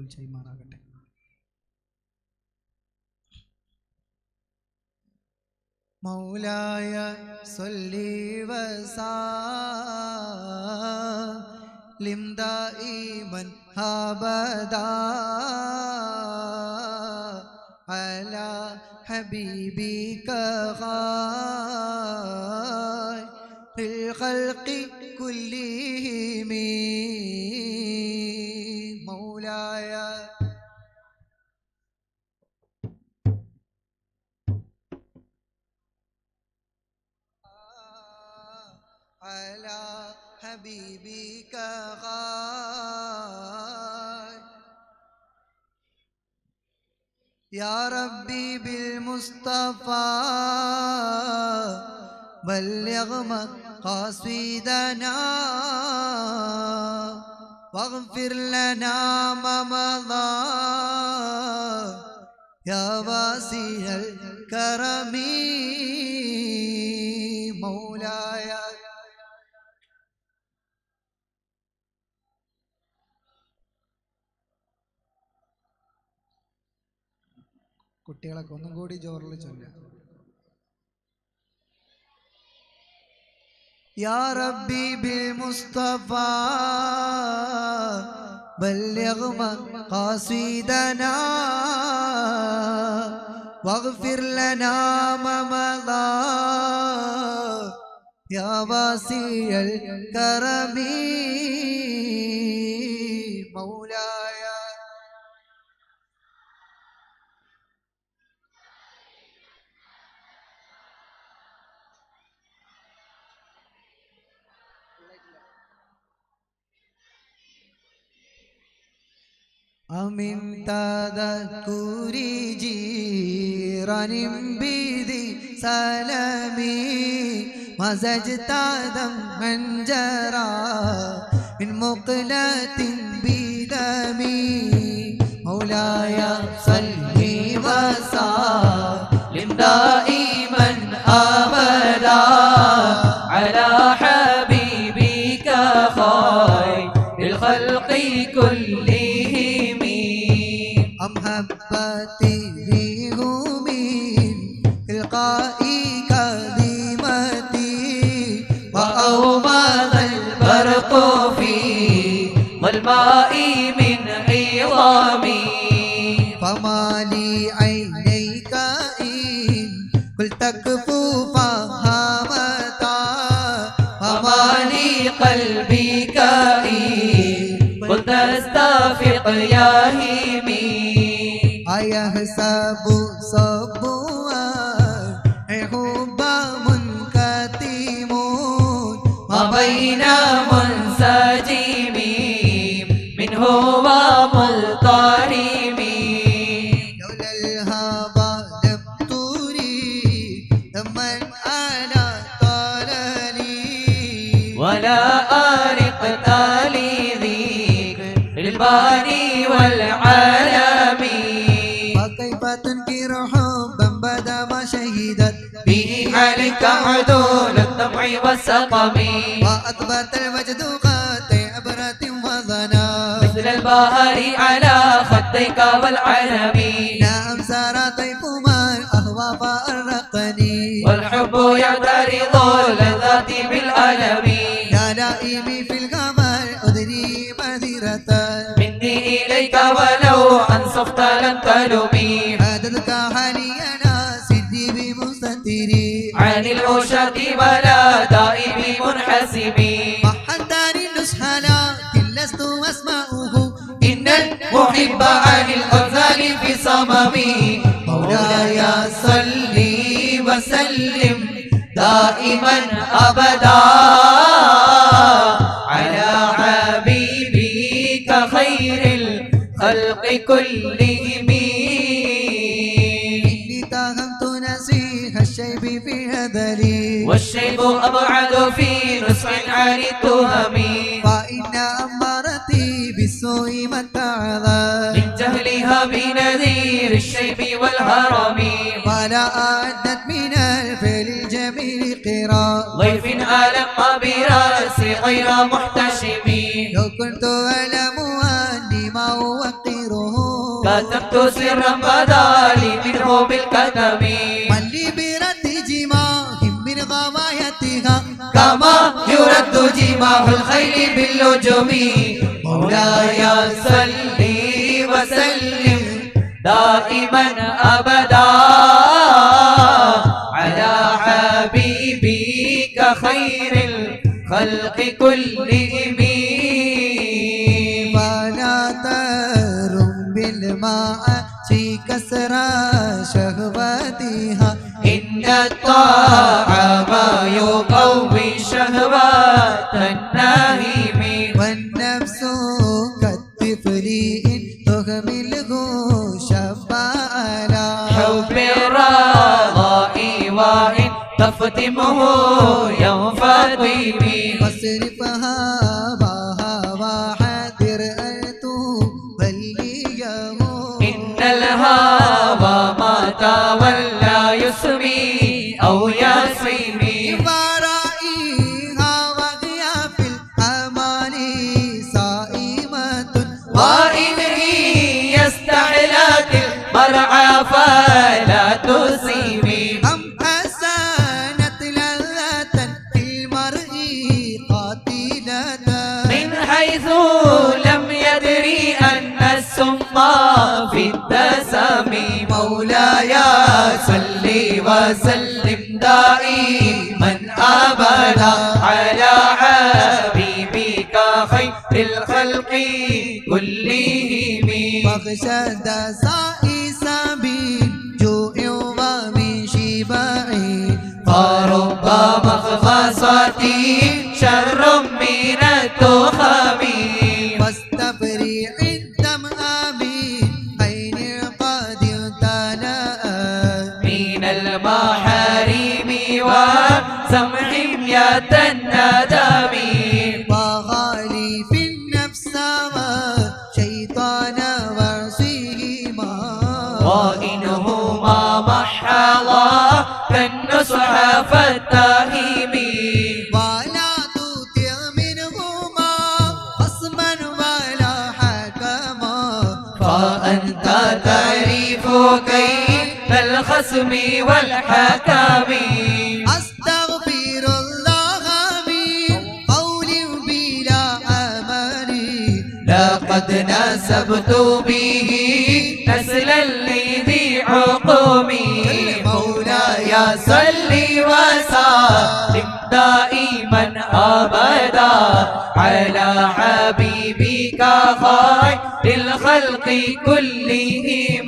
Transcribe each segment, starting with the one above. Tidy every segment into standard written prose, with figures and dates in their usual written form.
കബൂൽ ചെയ്യുമാറാകട്ടെ. മൗലായ സല്ലി വസല്ലിം ദായിമൻ അബദാ അലാ ഹബീബിക ഖൈറിൽ ഖൽഖി കുല്ലിഹിം. മൗലായ على حبيبك غار يا ربي بالمصطفى بلغ مقاصدنا واغفر لنا ما مضى يا واسع الكرم. مولاي കുട്ടികളൊക്കെ ഒന്നും കൂടി ജോറിൽ ചൊല്ലാം. യാ റബ്ബി ബിൽ മുസ്തഫ ബല്ലിഗ് മഖാസിദനാ വഗ്ഫിർ ലനാ മാ മദാ യാ വാസിഅൽ കറമി. മൗലായ أمن تذكري جيران بذي سلامي مزجت دما جرى من مقلة بدمي. مولاي صل وسلم دائما أبدا على حبيبك خير الخلق كلهم. محبتي هم من تلقاء كلمتي وأومض البرق في والماء من عظامي. فما لي عينيك إن قلت كفو فهمتا وما لي قلبك إن قلت استفق يا همي. أيحسب صبوا حب منكتم ما بين منسجم منه وملترم. لولا الهوى لم تريد من أنا طللي ولا أرقت لذكر الباري والعالم. وكيف تنكر حبا بدا ما شهدت به عليك عدول الطمع والسقم. وأثبت المجد قاتي عبرة وظنا مثل البهار على خديك والعلم. نعم سار طيف من أهوى فأرقني والحب يعترض اللذات بالألم. يا لائمي في القمر أدري مذرة مني إليك ولو أنصفت لم تلومي. عددك حالينا سدي بمستتري عن العشاق ولا دائم منحسبي. محداني النصح لكن لست أسمعه إن المحب عن الأغزال في صممي. مولاي صل وسلم دائما أبدا على حبيبك خير الخلق كلهم. إني تهمت نسيح الشيب في هذلي والشيب أبعد في نسخ عن التهم. فإن أمرتي بالسوء من تعذى من جهلها بنذير الشيب والهرم. ولا أعدت من الفعل الجميل قراء ضيف ألم برأسي غير محتشم. لو كنت أعلم أني ما أوقظ خيره كتبت سرا بدالي منه بالكتب ملي برد جماح من غوايتها كما يرد جماح الخيل باللجم مولاي صل وسلم دائما أبدا على حبيبك خير الخلق كلهم فلا ترم بالماء في كسر شهوتها إن الطعام يقوي شهوات الناهم والنفس كالطفل إن تهمله شبالا حب الرضاء وإن تفتمه ينفضم فاصرفها وحذر أن توليه إن الهوى ما تولى يسمي أو يسمي ورائها وهي في الأمان صائمة وإن هي استحلت المرعى فلا تصيبي أم حسنت لذة في المرء قاتلة من حيث لم يدري أن السم في الدسم مولاي صل وسلم دائما أبدا على حبيبك خير الخلق كلهم فاخشد سائس بالجوع ومن شبع فرب مخفصة شر من التخم واستفرع الدمع بعين قد امتلأ من المحارم وسمح يتندم وغالي في النفس والشيطان وعصيهما وإنهما محضا كالنصح فالتهم ولا تطع منهما خصما ولا حكما فأنت تعرف كيف الخصم والحكم أستغفر الله من قول بلا عمل لقد نسبت به نسلا لذي عقومي مولاي صل وسلم دائما أبدا على حبيبك خير الخلق كلهم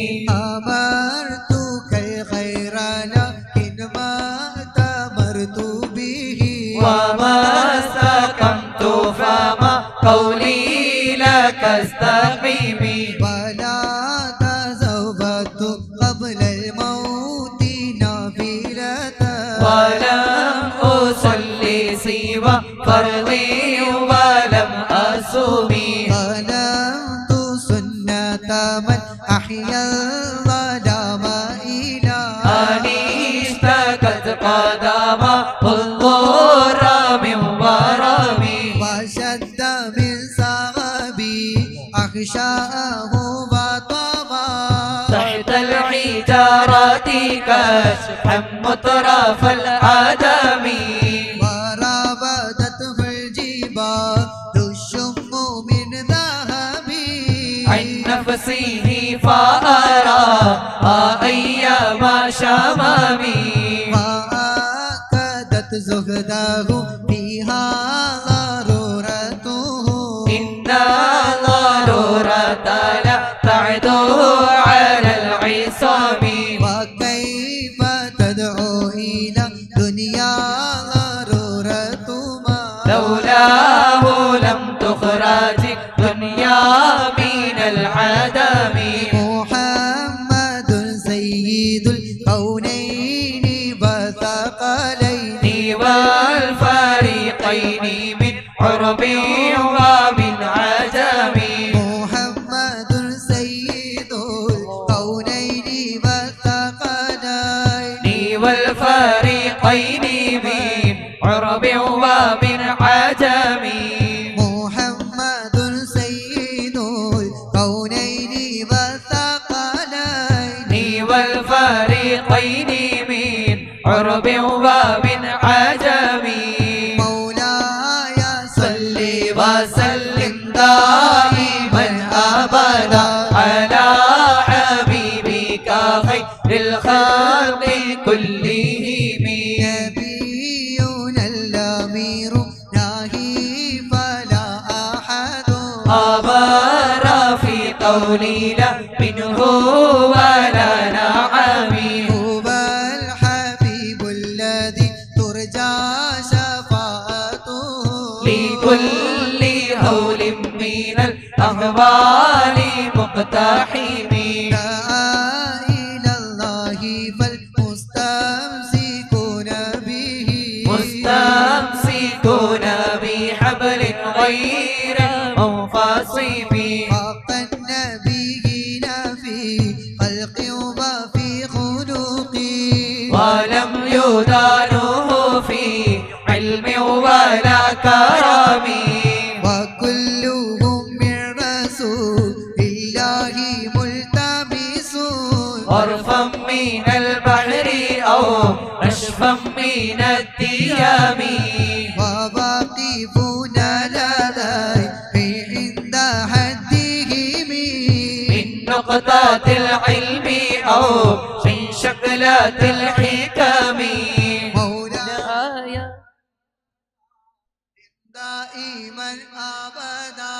أمرتك الخير لكن ما أتمرت به وما استقمت فما قولي لك استقيمي ولا تزوجت قبل الموت نافلة ولم أصلي سوى فرضي ولم أصومي ظلمت سنة من أحيا الظلام إلى أني اشتكت قدم الضر من ورمي وشد من صغبي أخشاه وطغى تحت الحجارة كشحا مطرف العدم ورابطته الجبال الشم من ذهب عن نفسه فأرى أيام شمامي وأكدت زهده فيها ضرورته إن ضرورة لا تعدو على العصام وكيف تدعو إلى دنيا ضرورة ما لولاه لم تخرج دنيا من العدم محمد سيد الكونين والثقلين والفريقين عرب ومن عجم مولاي صل وسلم دائما أبدا على حبيبك خير الخلق كلهم نبينا الأمير ناهي فلا أحد أبر في قولي لا منه ولا نعم هو الحبيب الذي ترجى شفاعته لكل هول من الأهوال مقتحم دعا إلى الله فالمستمسكون به مستمسكون بحبل غير منفصم حق النبيين في خلق وفي خلق ولم يدانه في علم ولا كرم وكلهم من رسول الله ملتمس غرفا من البحر أو نشفا من الديام وواقفون لديه عند حدهم من نقطة العلم أو من شكلات الحكم مولاي دائما أبدا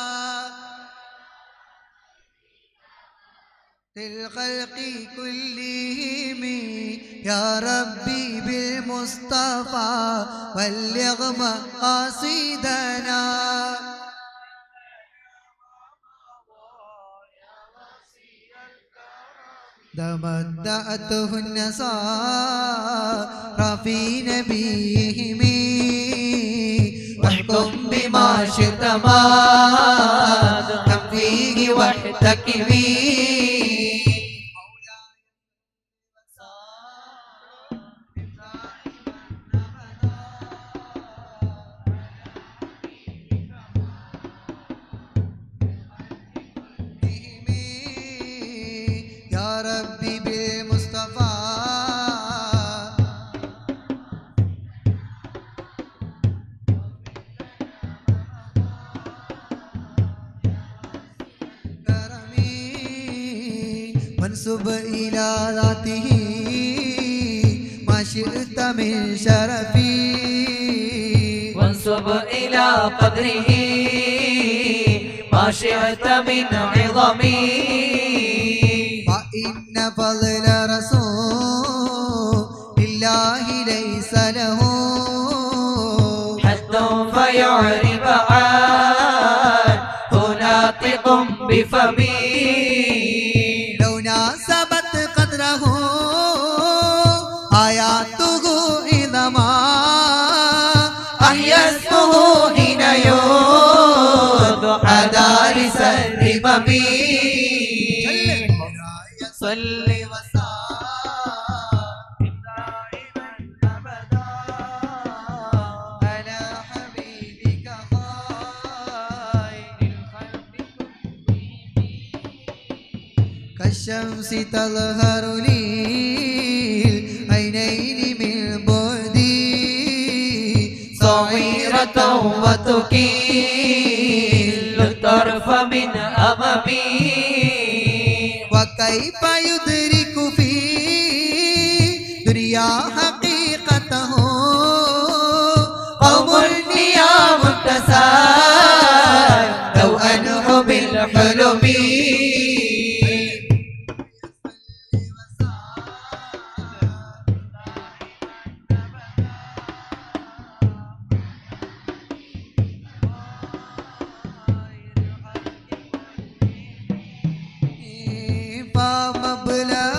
للخلق كلهم يا ربي بالمصطفى بلغ مقاصدنا تمتعته النصارى في نبيهم واحكم بما شئت ما كم فيه واحتكمي يا ربي بالمصطفى منسوب إلى ذاته ما شئت من شرفي وانسب إلى قدره ما شئت من عظمي فإن فضل رسول الله ليس له حد فيعرب عنه ناطق بفمي لو ناسبت قدره آياته إذا ما أحيا اسمه حين يوضع دارس الرمم صل وسلم دائما أبدا على حبيبك خير الخلق كالشمس تظهر لي العينين من بعدي صغيرة وتكيل الطرف من أمامي وكيف يدرك في دنيا حقيقته قوم نيام التسال لو أنه بالحلم فمبلغ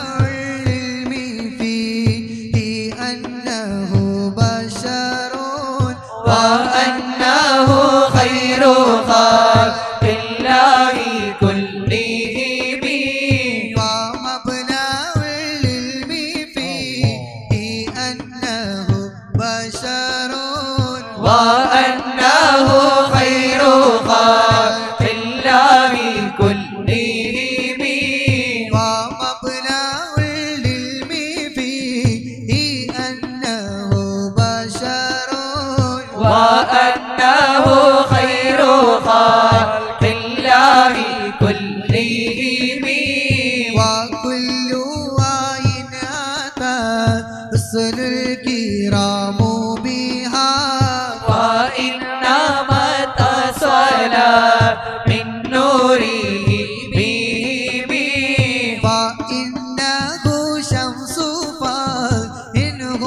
كلهم وكل عين أتى رسل الكرام بها وإنما اتصل من نوره بهم فإنه شمس فإنه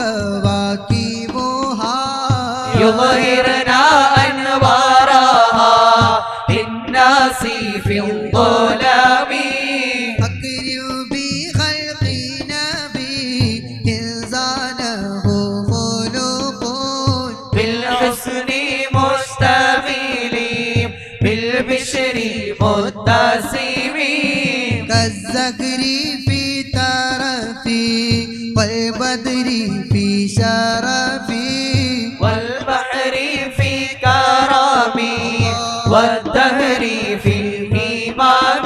كواكبها يظهرنا أنوارها للناس في الظلام أكرم بخلق نبي إنسانه خلق بالحسن مستميل بالبشر متسم كالزهر في ترفي والبدر في شرفي والبحر في كرامي والدهر في الإمام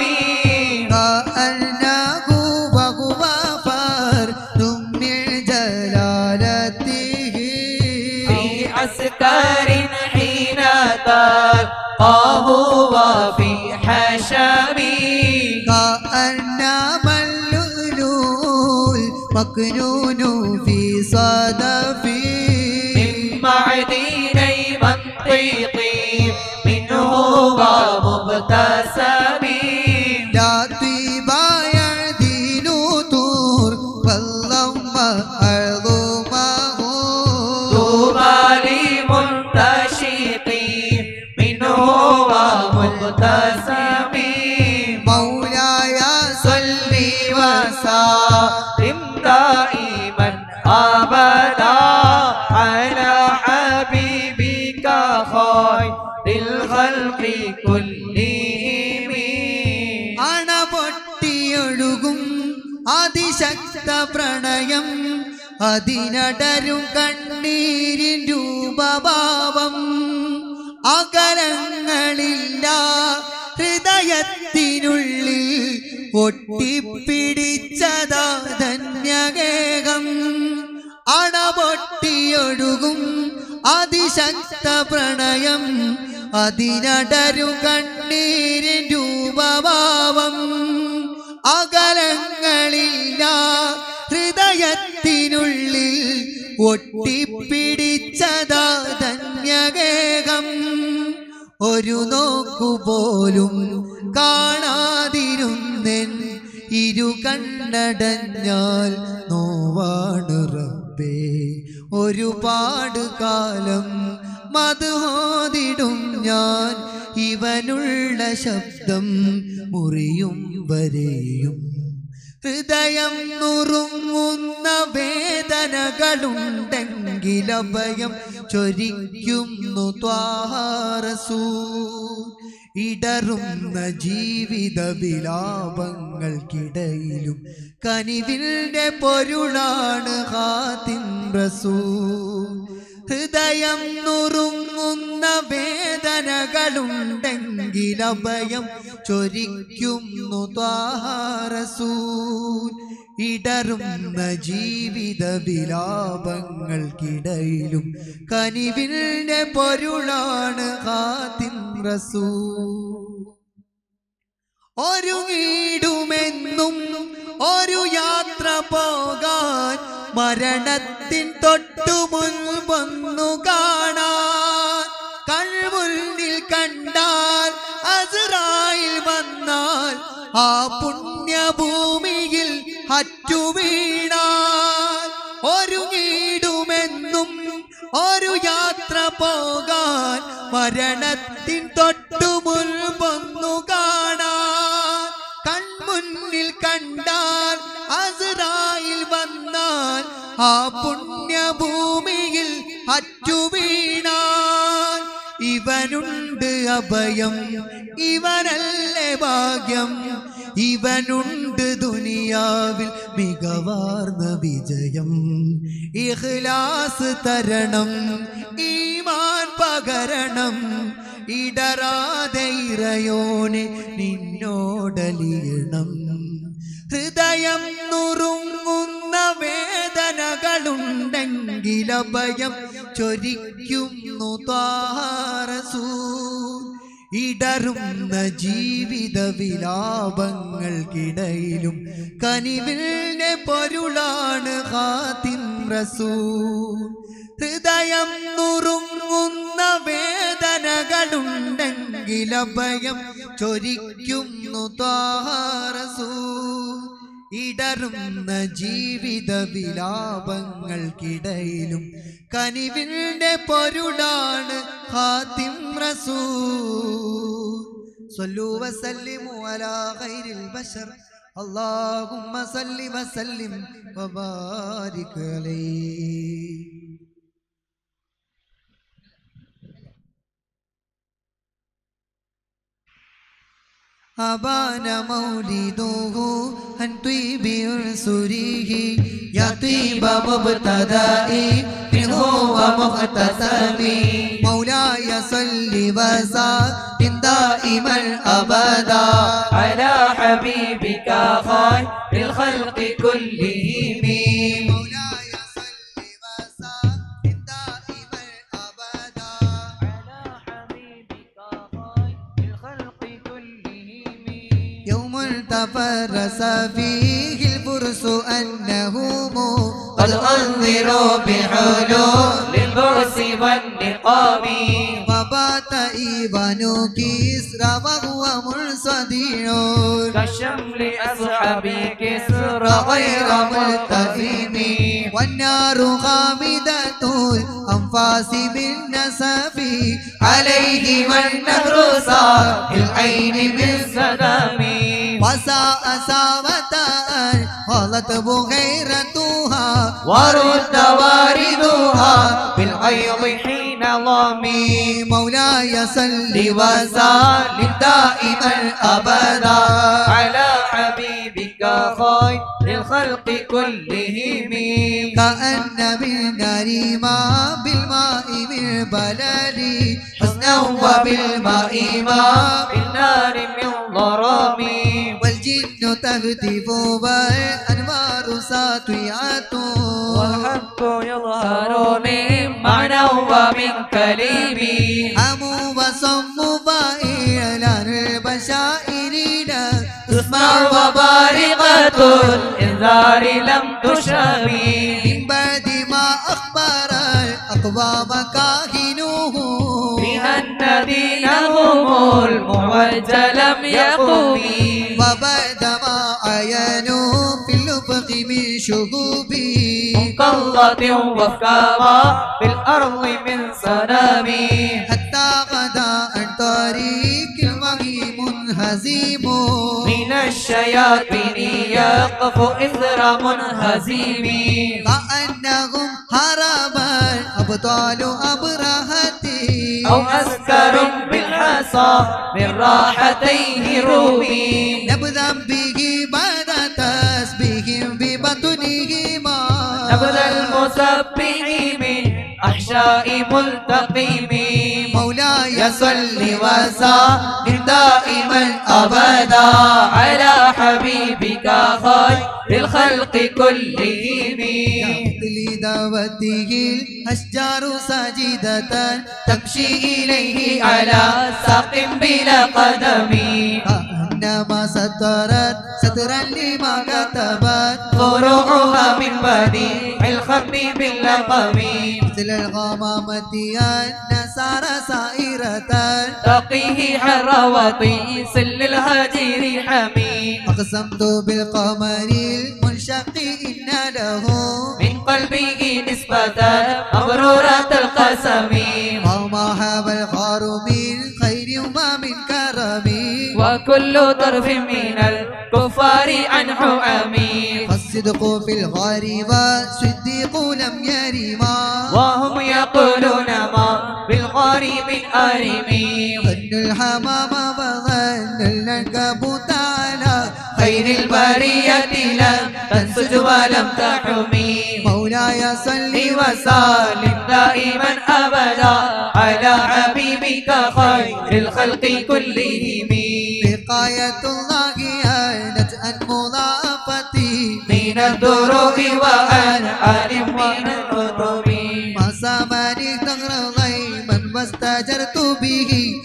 كأنه وهو فرد من جلالته في عسكر حين تلقاه وفي حشمي كأنما اللؤلؤ المكنون في صدفي من معدني منطقي منه ومبتسمي لا طيب يعدل طور والله عظمه طوبى لمنتشقي منه ومبتسمي مولاي صل وسلم دائما أبدا على حبيبك خير الخلق كلهم അണപൊട്ടിയൊഴുകും അതിശക്ത പ്രണയം അതിനടരും കണ്ണീരിൻ രൂപഭാവം അകലങ്ങളില്ല ഹൃദയത്തിനുള്ളിൽ ഒട്ടിപ്പിടിച്ചതാ ധന്യഗേഹം അണപൊട്ടിയൊഴുകും അതിശക്ത പ്രണയം അതിനടരും കണ്ണീരിൻ രൂപഭാവം അകലങ്ങളില്ല ഹൃദയത്തിനുള്ളിൽ ഒട്ടിപ്പിടിച്ചതാ ധന്യഗേഹം ഒരു നോക്കുപോലും കാണാതിരുന്നെൻ ഇരു കണ്ണടഞ്ഞാൽ നോവാണ് റബ്ബേ ഒരുപാട് കാലം മധുഹോദിടും ഞാൻ ഇവനുള്ള ശബ്ദം മുറിയും വരെയും ഹൃദയം നുറുങ്ങുന്ന വേദനകളുണ്ടെങ്കിൽ അഭയം ചൊരിക്കുന്നു ത്വാഹ റസൂൽ ഇടറുന്ന ജീവിത വിലാപങ്ങൾക്കിടയിലും കനിവിന്റെ പൊരുളാണ് ഖാതിം റസൂൽ ഹൃദയം നുറുങ്ങുന്ന വേദനകളുണ്ടെങ്കിൽ അഭയം ചൊരിക്കുന്നു ത്വാഹ റസൂൽ ഇടറുന്ന ജീവിത വിലാപങ്ങൾക്കിടയിലും കനിവിന്റെ പൊരുളാണ് ഖാതിം റസൂൽ ഒരുങ്ങിടുമെന്നും ഒരു യാത്ര പോകാൻ മരണത്തിൻ തൊട്ടു മുൻപൊന്നു കാണാൻ കൺമുന്നിൽ കണ്ടാൽ അസ്റായിൽ വന്നാൽ ആ പുണ്യഭൂമിയിൽ അറ്റുവീണാൽ ഒരുങ്ങിടുമെന്നും ഒരു യാത്ര പോകാൻ മരണത്തിൻ തൊട്ടു മുൻപൊന്നു കാണാൻ കൺമുന്നിൽ കണ്ടാൽ അസ്റായിൽ വന്നാൽ ആ പുണ്യഭൂമിയിൽ അറ്റുവീണാൽ ഇവനുണ്ട് അഭയം ഇവനല്ലേ ഭാഗ്യം ഇവനുണ്ട് ദുനിയാവിൽ മികവാർന്ന വിജയം ഇഖ്ലാസ് തരണം ഈമാൻ പകരണം ഇടറാതെ ഇറയോനെ നിന്നോടലിയണം ഹൃദയം നുറുങ്ങുന്ന വേദനകളുണ്ടെങ്കിൽ അഭയം ചൊരിക്കുന്നു ത്വാഹ റസൂൽ ഇടറുന്ന ജീവിത വിലാപങ്ങൾക്കിടയിലും കനിവിന്റെ പൊരുളാണ് ഖാതിം റസൂൽ. ഹൃദയം നുറുങ്ങുന്ന വേദനകളുണ്ടെങ്കിൽ അഭയം ചൊരിക്കുന്നു ത്വാഹ റസൂൽ. ഇടറുന്ന ജീവിത വിലാപങ്ങൾക്കിടയിലും കനിവിന്റെ പൊരുളാണ് ഖാതിം റസൂൽ. സ്വല്ലു വസല്ലിമു അലാ ഖൈരിൽ ബശർ അല്ലാഹുമ്മ സല്ലി വസല്ലിം വബാരിക് അലൈഹി. أبان مولده عن طيب أنصره يا طيب مبتدئي منه ومختتمي مولاي صل وسلم دائما أبدا على حبيبك خير الخلق كلهم مولاي صل وسلم دائما أبدا على حبيبك خير الخلق كلهم يوم تفرس فيه الفرس أنهم قد أنذروا بحلول البعث والنقام وبات إيوان كسرى وهو منصدر كالشمل أصحاب كسرى غير ملتزم والنار خامدة الأنفاس بالنسف عليه والنهر ساقي العين بالسدام وساء ساوة غلت بغيرتها ورد واردها بالغيظ حين ضامي مولاي صل وسلم دائما أبدا على حبيبك خير الخلق كلهم كأن بالنار ما بالماء من بلل حسنا وبالماء ما بالنار من ضرام والجن تهتف والأنوار ساطعة والحق يظهر من معنى ومن كلم أمو وصم فإلى البشائرين تسمع وبارقة الإنذار لم تشامي من بعد ما أخبر الأقوام كاهنوه بأن دينهم المعوج لم يقم وبعدما عينوا في الأفق من شهوبه منقلة وفكارا في الأرض من سنام حتى غدا عن طريق الوحي منهزم من الشياطين يقف إثر منهزم كأنهم هرب الأبطال أبرهتي أو أسكر بالحصى من راحتيه رومي نبذا به بعد تسبيح ببطنهما نبذ المسبح من أحشاء ملتقم مولاي صل وسلم دائما أبدا على حبيبك خير الخلق كلهم لدعوته الأشجار ساجدة تمشي إليه على ساق بلا قدم كأنما سترت سترا لما كتبت فروعها من بديع الخم باللقم مثل الغمامة أن سار سائرة تقيه حر وطيس للهجير حميم أقسمت بالقمر المنشق إن له من قلبه نسبة مبرورة القسم وما هاب الخار من خير وما من كرم وكل طرف من الكفار عنه أمين فالصدق في الغار والصديق لم يرما وهم يقولون ما بالغار من آرمين ظن الحمام وظن العنكبوت على خير البرية لم تنسج ولم تحمي مولاي صل وسلم دائما أبدا على حبيبك خير الخلق كلهم وقاية الله أنت عن مضافتي من الدروب وعن آل من الرطب ما سامني ثغر غيما واستجرت به إلا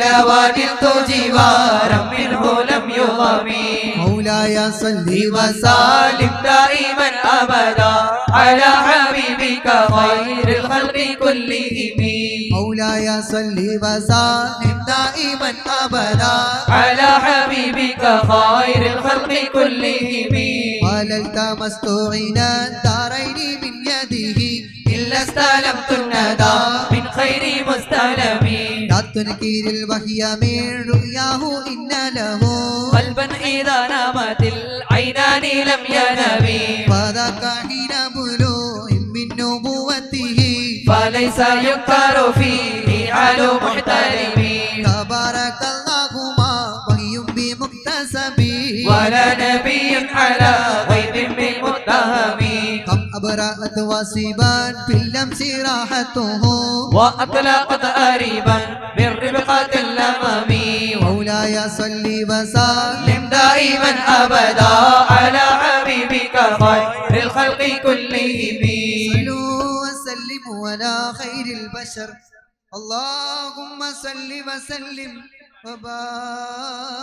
إلا وجدت جوارا منه لم يضمي مولاي صل وسلم دائما أبدا على حبيبك خير الخلق كلهم مولاي صل وسلم دائما أبدا على حبيبك خير الخلق كلهم قال التمست غنى الدارين من يده إلا استلمت الندى من خير مستلم لا تنكر الوحي من رؤياه إن له قلبا إذا نامت العينان لم ينمي فذاك حين بلوغ من نبوته فليس ينكر فيه علو محترم تبارك الله ما وحي بمكتسب ولا نبي على غيب بمتهم كم أبرأت واسبا في اللمس راحته وأطلقت قريبا من ربقة الأمم مولاي صل وسلم دائما أبدا على حبيبك خير الخلق كلهم صلوا وسلموا على خير البشر اللهم صل وسلم وبارك